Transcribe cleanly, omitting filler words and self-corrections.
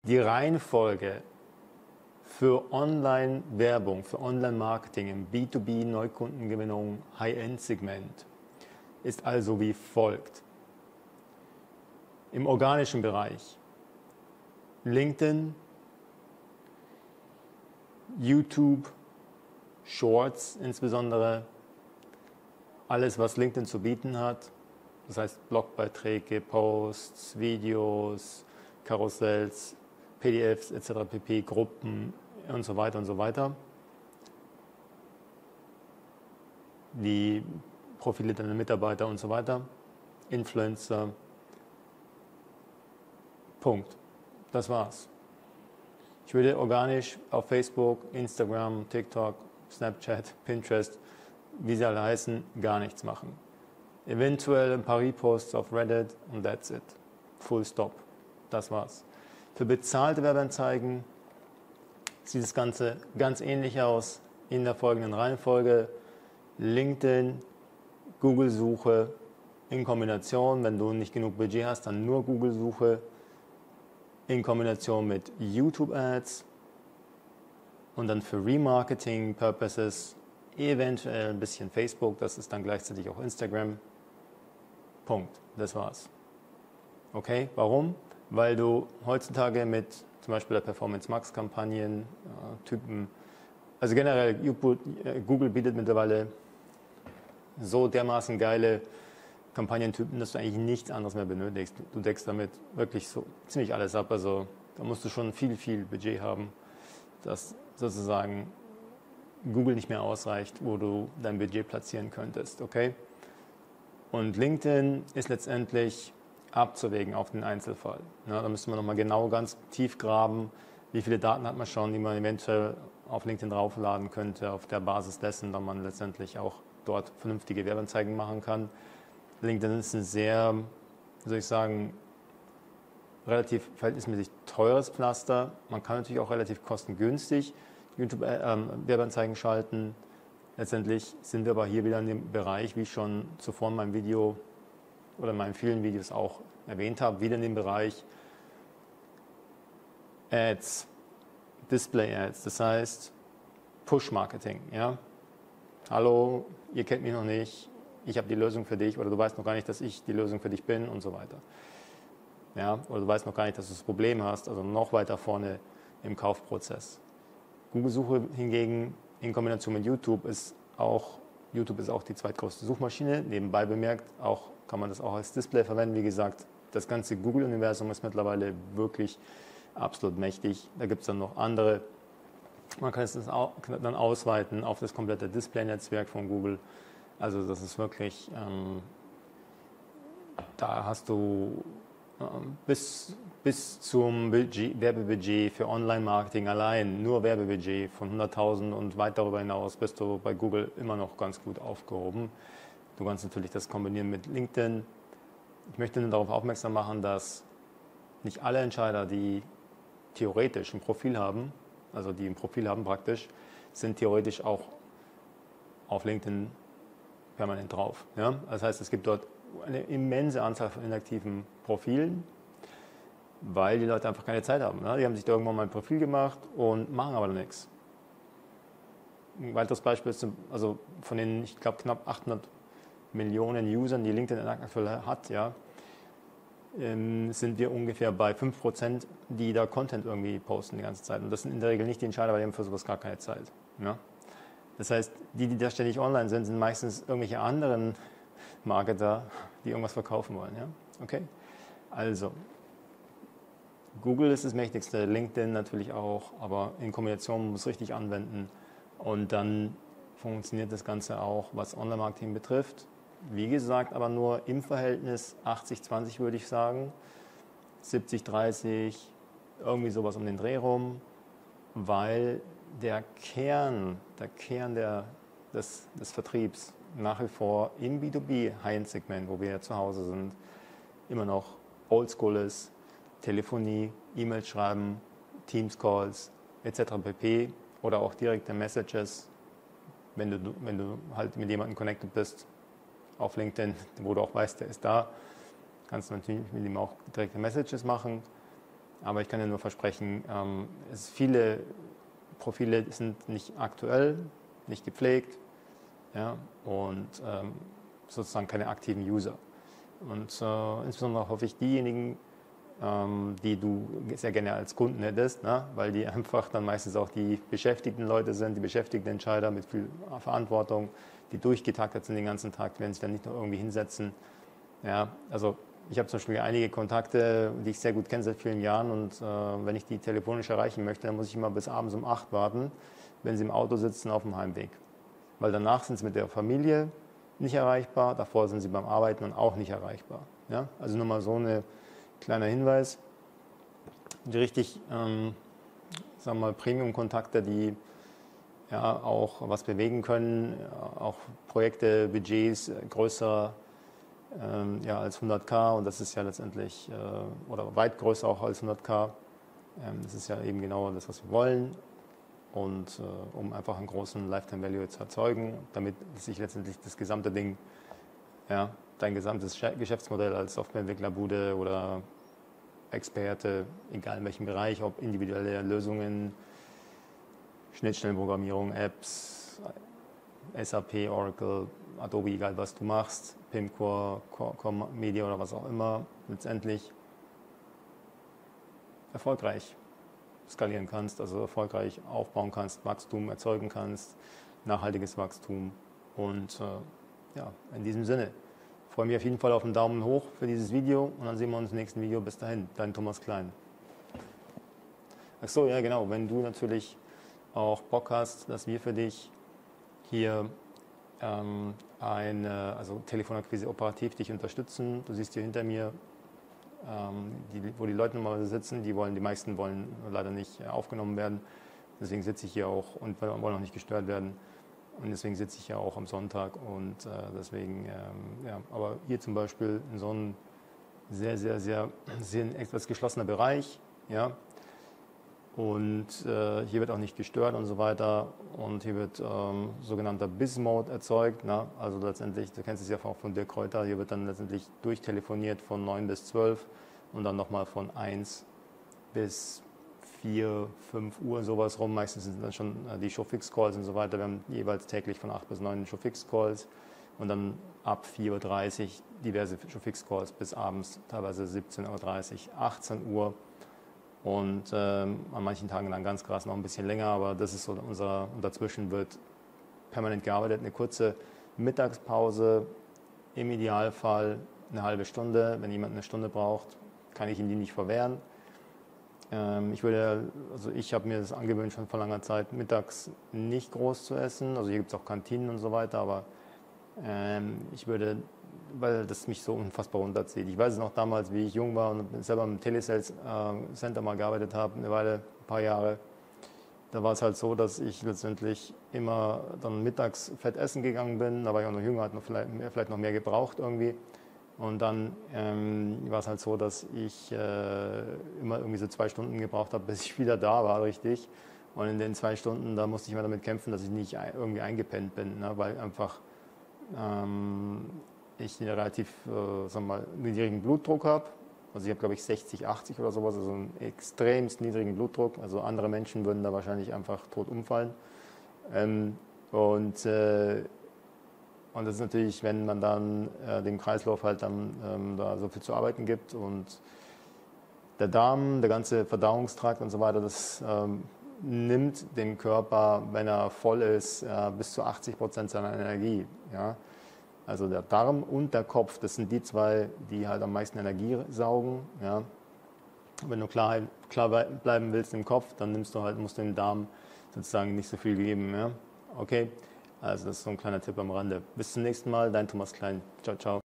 Die Reihenfolge für Online-Werbung, für Online-Marketing im B2B-Neukundengewinnung High-End-Segment ist also wie folgt. Im organischen Bereich LinkedIn, YouTube, Shorts insbesondere, alles was LinkedIn zu bieten hat, das heißt Blogbeiträge, Posts, Videos, Karussells, PDFs etc. pp, Gruppen und so weiter und so weiter. Die Profile deiner Mitarbeiter und so weiter, Influencer, Punkt. Das war's. Ich würde organisch auf Facebook, Instagram, TikTok, Snapchat, Pinterest, wie sie alle heißen, gar nichts machen. Eventuell ein paar Reposts auf Reddit und that's it. Full stop. Das war's. Für bezahlte Werbeanzeigen sieht das Ganze ganz ähnlich aus in der folgenden Reihenfolge. LinkedIn, Google-Suche in Kombination, wenn du nicht genug Budget hast, dann nur Google-Suche in Kombination mit YouTube-Ads und dann für Remarketing-Purposes eventuell ein bisschen Facebook, das ist dann gleichzeitig auch Instagram. Punkt. Das war's. Okay, warum? Weil du heutzutage mit zum Beispiel der Performance Max Kampagnen, Typen, also generell Google bietet mittlerweile so dermaßen geile Kampagnentypen, dass du eigentlich nichts anderes mehr benötigst. Du deckst damit wirklich so ziemlich alles ab. Also da musst du schon viel Budget haben, dass sozusagen Google nicht mehr ausreicht, wo du dein Budget platzieren könntest. Okay? Und LinkedIn ist letztendlich abzuwägen auf den Einzelfall. Ja, da müsste man nochmal genau ganz tief graben, wie viele Daten hat man schon, die man eventuell auf LinkedIn draufladen könnte, auf der Basis dessen, dann man letztendlich auch dort vernünftige Werbeanzeigen machen kann. LinkedIn ist ein sehr, wie soll ich sagen, relativ verhältnismäßig teures Pflaster. Man kann natürlich auch relativ kostengünstig YouTube-Werbeanzeigen schalten. Letztendlich sind wir aber hier wieder in dem Bereich, wie ich schon zuvor in meinem Video oder in meinen vielen Videos auch erwähnt habe, wieder in dem Bereich Ads, Display-Ads, das heißt Push-Marketing. Ja? Hallo, ihr kennt mich noch nicht, ich habe die Lösung für dich oder du weißt noch gar nicht, dass ich die Lösung für dich bin und so weiter. Ja? Oder du weißt noch gar nicht, dass du das Problem hast, also noch weiter vorne im Kaufprozess. Google-Suche hingegen in Kombination mit YouTube ist auch die zweitgrößte Suchmaschine. Nebenbei bemerkt, kann man das auch als Display verwenden. Wie gesagt, das ganze Google-Universum ist mittlerweile wirklich absolut mächtig. Da gibt es dann noch andere. Man kann es dann ausweiten auf das komplette Display-Netzwerk von Google. Also das ist wirklich, da hast du bis zum Werbebudget für Online-Marketing allein, nur Werbebudget von 100.000 und weit darüber hinaus bist du bei Google immer noch ganz gut aufgehoben. Du kannst natürlich das kombinieren mit LinkedIn. Ich möchte nur darauf aufmerksam machen, dass nicht alle Entscheider, die theoretisch ein Profil haben, also die ein Profil haben praktisch, sind theoretisch auch auf LinkedIn permanent drauf. Ja? Das heißt, es gibt dort eine immense Anzahl von inaktiven Profilen, weil die Leute einfach keine Zeit haben. Ne? Die haben sich da irgendwann mal ein Profil gemacht und machen aber nichts. Ein weiteres Beispiel ist, also von den, ich glaube, knapp 800 Millionen Usern, die LinkedIn aktuell hat, ja, sind wir ungefähr bei 5%, die da Content irgendwie posten die ganze Zeit. Und das sind in der Regel nicht die Entscheider, weil die haben für sowas gar keine Zeit. Ja? Das heißt, die da ständig online sind, sind meistens irgendwelche anderen Marketer, die irgendwas verkaufen wollen. Ja? Okay? Also, Google ist das mächtigste, LinkedIn natürlich auch, aber in Kombination muss man es richtig anwenden. Und dann funktioniert das Ganze auch, was Online-Marketing betrifft. Wie gesagt, aber nur im Verhältnis 80-20 würde ich sagen, 70-30, irgendwie sowas um den Dreh rum, weil der Kern des Vertriebs nach wie vor im B2B High-End-Segment, wo wir ja zu Hause sind, immer noch oldschool ist, Telefonie, E-Mails schreiben, Teams-Calls etc. pp. Oder auch direkte Messages, wenn du halt mit jemandem connected bist auf LinkedIn, wo du auch weißt, der ist da, kannst du natürlich mit ihm auch direkte Messages machen. Aber ich kann dir nur versprechen, viele Profile sind nicht aktuell, nicht gepflegt, ja, und sozusagen keine aktiven User. Und insbesondere hoffe ich diejenigen, die du sehr gerne als Kunden hättest, ne? Weil die einfach dann meistens auch die beschäftigten Leute sind, die beschäftigten Entscheider mit viel Verantwortung, die durchgetaktet sind den ganzen Tag, die werden sich dann nicht nur irgendwie hinsetzen. Ja, also ich habe zum Beispiel einige Kontakte, die ich sehr gut kenne seit vielen Jahren, und wenn ich die telefonisch erreichen möchte, dann muss ich immer bis abends um 8 warten, wenn sie im Auto sitzen auf dem Heimweg. Weil danach sind sie mit der Familie nicht erreichbar, davor sind sie beim Arbeiten und auch nicht erreichbar. Ja? Also nur mal so ein kleiner Hinweis. Die richtig, sagen wir mal, Premium-Kontakte, die ja auch was bewegen können, auch Projekte, Budgets größer ja, als 100.000, und das ist ja letztendlich, oder weit größer auch als 100.000. Das ist ja eben genau das, was wir wollen. Und um einfach einen großen Lifetime Value zu erzeugen, damit sich letztendlich das gesamte Ding, ja, dein gesamtes Geschäftsmodell als Softwareentwicklerbude oder Experte, egal in welchem Bereich, ob individuelle Lösungen, Schnittstellenprogrammierung, Apps, SAP, Oracle, Adobe, egal was du machst, Pimcore, Core Media oder was auch immer, letztendlich erfolgreich skalieren kannst, also erfolgreich aufbauen kannst, Wachstum erzeugen kannst, nachhaltiges Wachstum. Und ja, in diesem Sinne, freue mich auf jeden Fall auf einen Daumen hoch für dieses Video, und dann sehen wir uns im nächsten Video. Bis dahin, dein Thomas Klein. Achso, ja genau, wenn du natürlich auch Bock hast, dass wir für dich hier also Telefonakquise operativ dich unterstützen. Du siehst hier hinter mir, wo die Leute normalerweise sitzen, die meisten wollen leider nicht aufgenommen werden. Deswegen sitze ich hier auch und wollen auch nicht gestört werden. Und deswegen sitze ich ja auch am Sonntag, und deswegen, ja, aber hier zum Beispiel in so einem sehr etwas geschlossener Bereich, ja, und hier wird auch nicht gestört und so weiter, und hier wird sogenannter Biz-Mode erzeugt, na? Also letztendlich, du kennst es ja auch von Dirk Kräuter, hier wird dann letztendlich durchtelefoniert von 9 bis 12 und dann nochmal von 1 bis 4, 5 Uhr sowas rum. Meistens sind dann schon die Showfix-Calls und so weiter. Wir haben jeweils täglich von 8 bis 9 Showfix-Calls und dann ab 4:30 Uhr diverse Showfix-Calls bis abends, teilweise 17:30 Uhr, 18 Uhr. Und an manchen Tagen dann ganz krass noch ein bisschen länger, aber das ist so und dazwischen wird permanent gearbeitet. Eine kurze Mittagspause, im Idealfall eine halbe Stunde. Wenn jemand eine Stunde braucht, kann ich ihm die nicht verwehren. Ich habe mir das angewöhnt schon vor langer Zeit, mittags nicht groß zu essen. Also hier gibt es auch Kantinen und so weiter, aber weil das mich so unfassbar runterzieht. Ich weiß es noch damals, wie ich jung war und selber im Telesales Center mal gearbeitet habe, ein paar Jahre. Da war es halt so, dass ich letztendlich immer dann mittags fett essen gegangen bin. Da war ich auch noch jünger, hat vielleicht noch mehr gebraucht irgendwie. Und dann war es halt so, dass ich immer irgendwie so 2 Stunden gebraucht habe, bis ich wieder da war, richtig. Und in den 2 Stunden, da musste ich immer damit kämpfen, dass ich nicht irgendwie eingepennt bin, ne? Weil einfach ich einen relativ niedrigen Blutdruck habe. Also ich habe, glaube ich, 60, 80 oder sowas, also einen extremst niedrigen Blutdruck. Also andere Menschen würden da wahrscheinlich einfach tot umfallen. Und das ist natürlich, wenn man dann dem Kreislauf halt dann da so viel zu arbeiten gibt, und der Darm, der ganze Verdauungstrakt und so weiter, das nimmt dem Körper, wenn er voll ist, bis zu 80% seiner Energie. Ja? Also der Darm und der Kopf, das sind die zwei, die halt am meisten Energie saugen. Ja? Wenn du klar bleiben willst im Kopf, dann musst du dem Darm sozusagen nicht so viel geben. Ja? Okay, also das ist so ein kleiner Tipp am Rande. Bis zum nächsten Mal, dein Thomas Klein. Ciao, ciao.